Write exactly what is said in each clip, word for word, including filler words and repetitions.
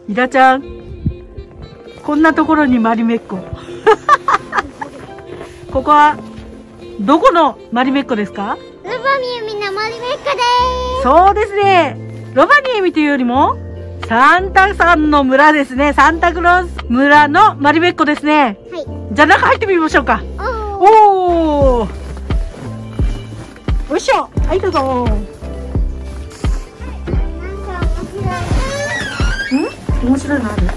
イラちゃん、こんなところにマリメッコ。ここはどこのマリメッコですか？ ロバニエミのマリメッコです。 そうですね。ロバニエミというよりもサンタさんの村ですね。サンタクロース村のマリメッコですね。 はい。 じゃあ中入ってみましょうか。おお。よいしょ。はいどうぞ。ん？面白いのある？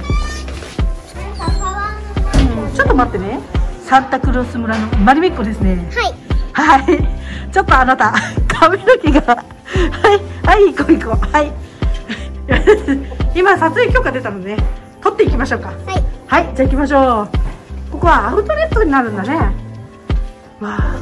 うん、ちょっと待ってね。サンタクロース村のマリメッコですね。はい。はい。ちょっとあなた髪の毛がはいはい行こう行こうはい。今撮影許可出たので、ね、撮っていきましょうか。はい。はい、じゃあ行きましょう。ここはアウトレットになるんだね。わあ。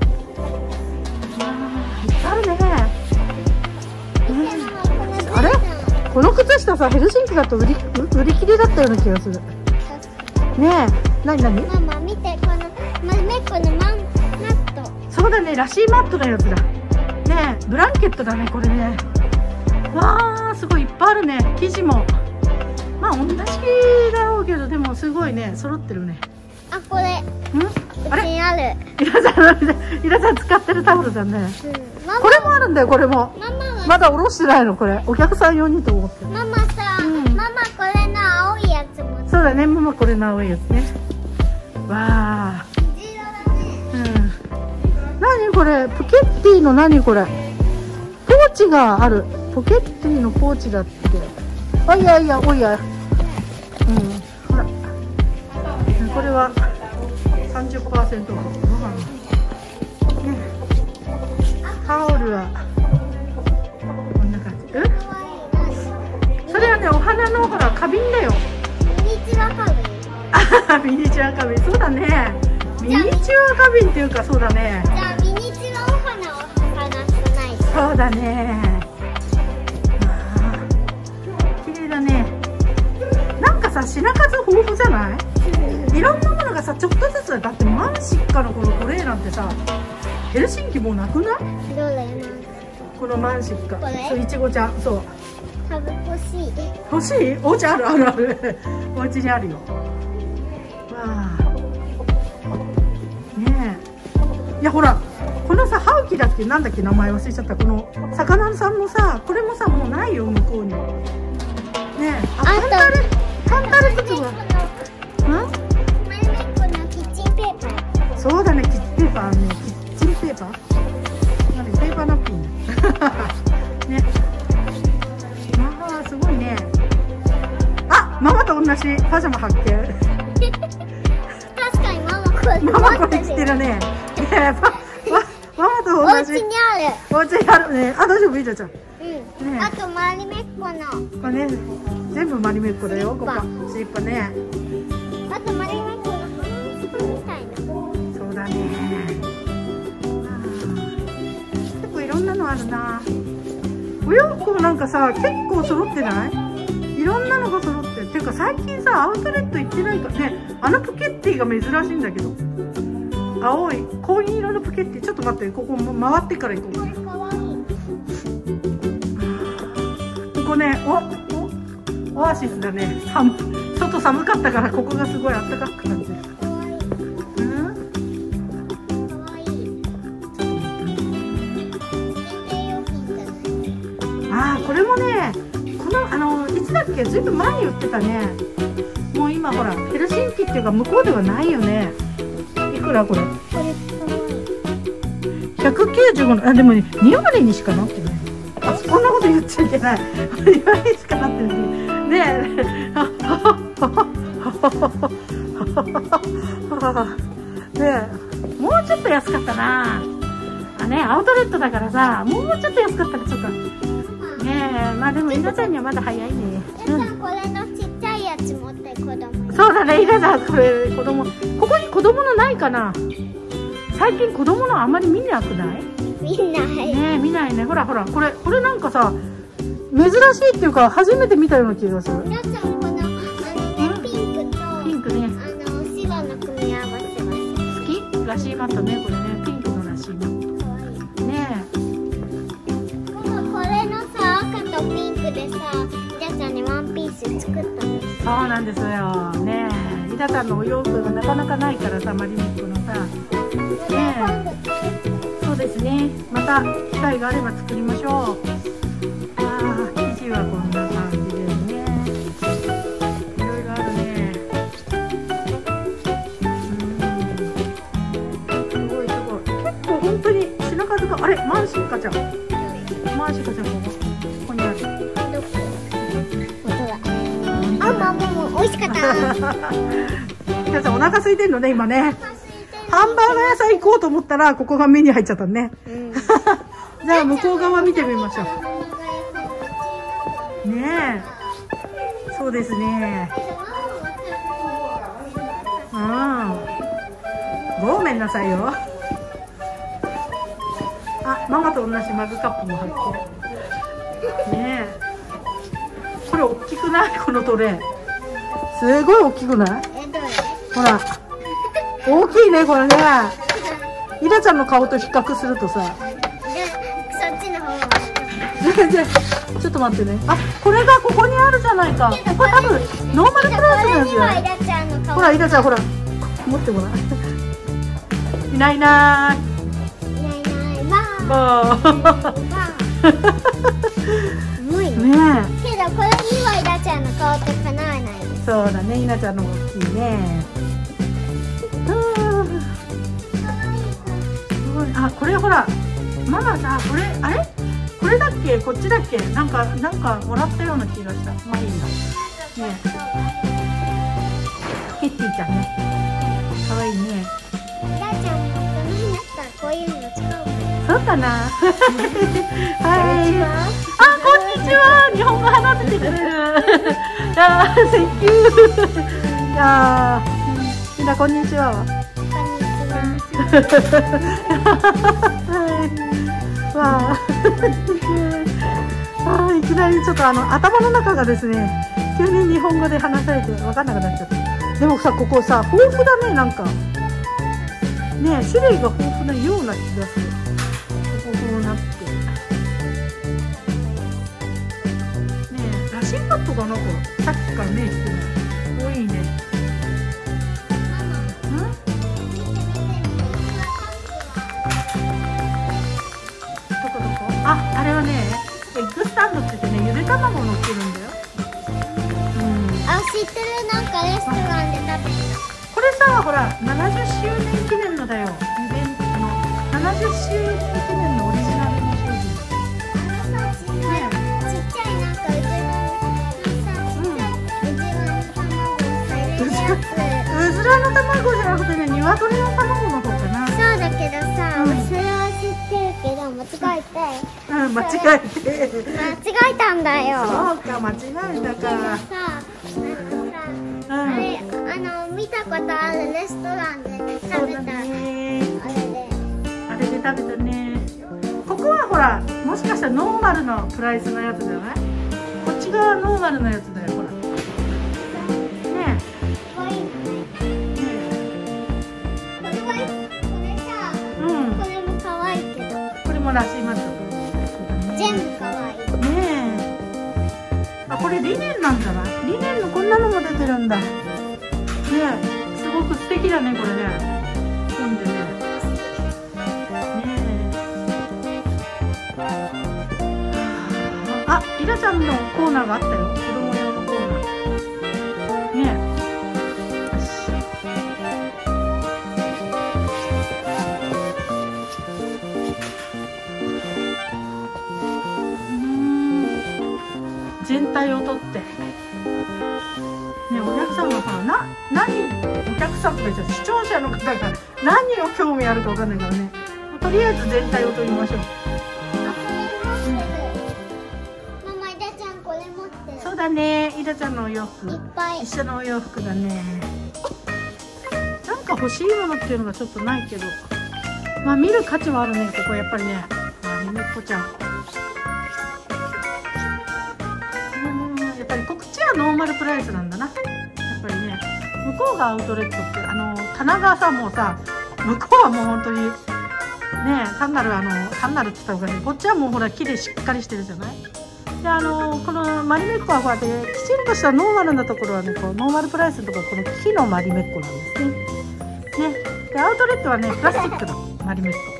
いっぱいあるね。うん、あれ？この靴下さ、ヘルシンキだと売り売り切れだったような気がする。ねえ、なになに？ ママ見て、このマリメッコのマンマット。そうだね、 ラシーマットのやつだ。ねえ、ブランケットだね、これね。わあ、すごいいっぱいあるね。生地もまあ同じだろうけど、でもすごいね、揃ってるね。 あ、これ。 ん？あれ？ ある。 イラちゃん、イラちゃん使ってるタオルだね。うん、これもあるんだよ、これも。ママはまだおろしてないの、これ。お客さん用にと思って。 ママさ、うん、ママこれの青いやつも。 そうだね、ママこれの青いやつね。わあ。うん。何これ、ポケッティの何これ。ポーチがある。ポケッティのポーチだって。あ、いやいや、おいや。うん。ほら。これは さんじゅっパーセント オフ。ね。タオルはこんな感じ。うん？それはね、お花のほら花瓶だよ。 ミニチュア花瓶。 あ、ミニチュア花瓶、そうだね。ミニチュア花瓶っていうか、そうだね。 じゃあミニチュアお花を探してない。 そうだね。綺麗だね。なんかさ、品数豊富じゃない？いろんなものがさ、ちょっとずつだってマンシッカのこのこれなんてさ、ヘルシンキもうなくない？ どれ？ このマンシッカ。そう、いちごちゃん、そう。 多分欲しい。 欲しい？お家あるあるある。お家にあるよ。わあ。ねえ。いやほら、このさ、ハウキだっけ、なんだっけ、名前忘れちゃった。この魚さんのさ、これもさ、もうないよ、向こうに。ねえ。あ、カンタレ、カンタレ靴は。うん？ マリメッコのキッチンペーパー。 そうだね、キッチンペーパーね、キッチンペーパー。何、ペーパーナプキン。ね。まあ、すごいね。あ、ママと同じパジャマ発見。 確かにママこれ。 ママこれ着てるね。ねえ、ママと同じ。 お家にある。 お家にあるね。あ、大丈夫、いいじゃん。うん。 ね、あとマリメッコの。 これね、全部マリメッコだよ。ここ。スリッパね。 あとマリメッコのフルーツみたいな。 そうだね。結構いろんなのあるな。お洋服もなんかさ、結構揃ってない？いろんなのが揃ってる。っていうか最近さ、アウトレット行ってないからね。あのポケッティが珍しいんだけど。青い紺色のポケッティ、ちょっと待って、ここも回ってから行こう。これかわいい。ここね、おおオアシスだね。寒外寒かったからここがすごい暖かく感じる。うん？ かわいい。 ああ、これもね、このあのいつだっけ、ずいぶん前に売ってたね。もう今ほらヘルシンキっていうか向こうではないよね。いくらこれ？ これひゃくきゅうじゅうごの、あ、でもね、に割にしかなってない。あ、こんなこと言っちゃいけない。に割にしかなってない。ねえ。ねえ、もうちょっと安かったな。あね、アウトレットだからさ、もうちょっと安かったらちょっと。ねえ、まあでもイナちゃんにはまだ早いね。 イナちゃんこれのちっちゃいやつ持って子供。 そうだね、イナちゃんこれ子供。ここに子供のないかな。最近子供のあんまり見なくない？ 見ない。 ねえ、見ないね。ほらほら、これこれなんかさ、珍しいっていうか初めて見たような気がする。 イナちゃんこのあのね、ピンクとピンクね、 あの白の組み合わせが好き？ラシーマットね、これね、ピンクのラシーマット。 可愛い。 ねママこれのさ、赤とピンクでさ、イナちゃんにワンピピース作ったんです。 そうなんですよね。え、イダちゃんのお洋服がなかなかないからさ、マリメックのさ。ねえ、そうですね。また機会があれば作りましょう。ああ、生地はこんな感じですね。いろいろあるね。うん、すごいすごい。結構本当に品数が、あれ、マンシカちゃん。マンシカちゃんここ。ここにある。 どこ？あ、まあもう美味しかった。 イダちゃんお腹空いてんのね、今ね。ハンバーガー屋さん行こうと思ったら、ここが目に入っちゃったね。うん、じゃあ、向こう側見てみましょう。ねえ。そうですね。うん。ごめんなさいよ。あ、ママと同じマグカップも入ってる。ねえ。これ大きくない？このトレー。すごい大きくない？ほら。大きいね、これね。イダちゃんの顔と比較するとさ。 そっちの方が。 全然。ちょっと待ってね。あ、これがここにあるじゃないか。これ多分ノーマルプライスなんですよ。ほら、イダちゃん、ほら。持ってごらん。いないいない。 いないいない。 バー。 重いね。 ねえ。けど、これにはイダちゃんの顔とかなわないです。 そうだね、イダちゃんの大きいね。あ、これほら、ママさ、これ、あれこれだっけこっちだっけなんか、なんかもらったような気がした。まあいいんだ。ねキッティちゃんね。かわいいね。 イダちゃんも大人になったらこういうの使うかな。 そうかなはい。あ、こんにちは日本語話せてくれるあー、センキューいやー、みんなこんにちは。わああ、いきなりちょっとあの頭の中がですね、急に日本語で話されて分かんなくなっちゃった。でもさ、ここさ豊富だね、なんかね、種類が豊富なような気がする。こここうなってね、ラシンバットがなんかさっきから目してる。多いね。あ、あれはね、エッグスタンドって言ってね、ゆで卵乗ってるんだよ。うん。 あ、知ってる、なんかレストランで食べた。 これさ、ほら、ななじゅっしゅうねん記念のだよ。イベントのななじゅっしゅうねん記念のオリジナルの商品。 あのさ、ちっちゃい、ちっちゃいなんかうずらの卵さ、うずらのうずらの卵じゃなくてね、鶏の卵の方かな。 そうだけどさ、うん、それは知ってるけど、間違えて。 うん、間違えて。 間違えたんだよ。 そうか、間違えたか。 さ、あのさ、あれ、あの、見たことあるレストランで食べた。ね、あれで。 あれで食べたね。ここはほら、もしかしたらノーマルのプライスのやつじゃない？こっち側ノーマルのやつだよ、ほら。ねえ。らしいます。 全部可愛い。 ねえ。あ、これリネンなんじゃない？リネンのこんなのも出てるんだ。ねえ、すごく素敵だね、これね。本でね。ねえ。あ、イラちゃんのコーナーがあったよ。子供用のコーナー。ねえ。全体を取って、ね、お客さんがさ、な、何、お客さんとか言っちゃう、視聴者の方が何を興味あるかわかんないからね、とりあえず全体を取りましょう。 ママ、イダちゃんこれ持ってる。 そうだね、イダちゃんのお洋服。 いっぱい。 一緒のお洋服だね。なんか欲しいものっていうのがちょっとないけど、まあ見る価値はあるね、ここやっぱりね。あ、ゆめっこちゃん。ノーマルプライスなんだな。やっぱりね、向こうがアウトレットって、あの棚がさ、もうさ、向こうはもう本当にね、単なるあの単なるって言った方がいい。こっちはもうほら木でしっかりしてるじゃない。 で、あのこのマリメッコはこうやってきちんとしたノーマルなところはね、こうノーマルプライスのところこの木のマリメッコなんですね。ね、でアウトレットはねプラスチックのマリメッコ。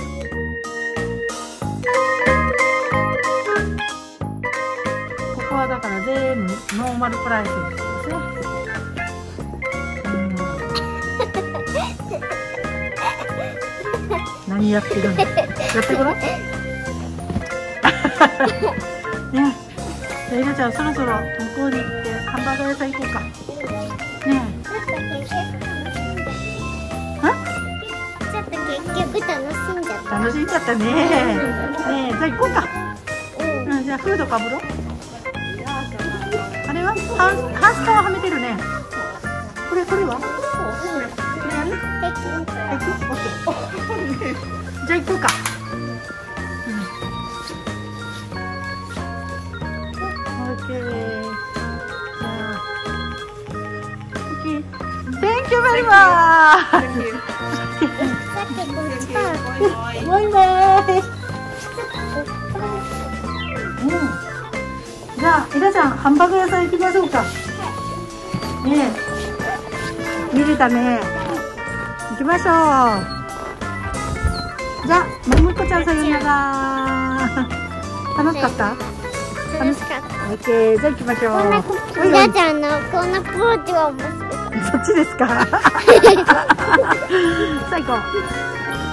ここはだから全部ノーマルプライスですね。うん、何やってるの？やってごらん。ね、じゃあ、いなちゃん、そろそろ向こうに行ってハンバーガー屋さん行こうか。ねちょっと結局楽しんじゃった。 楽しんじゃったね。ねえ、じゃあ行こうか。うん、じゃあフードかぶろう。あれはハンハンスカははめてるね。これこれは？これやる？平気？オッケー。じゃあ行こうか。Thank you very much. バイバイ。じゃあ、えなちゃん、ハンバーグ屋さん行きましょうか。ねえ、見れたね。行きましょう。じゃあ、ももこちゃんさよなら。楽しかった？ 楽しかった。 オッケー、じゃあ行きましょう。 こんな、ひなちゃんのこんなポーチは面白い。 そっちですか。最高。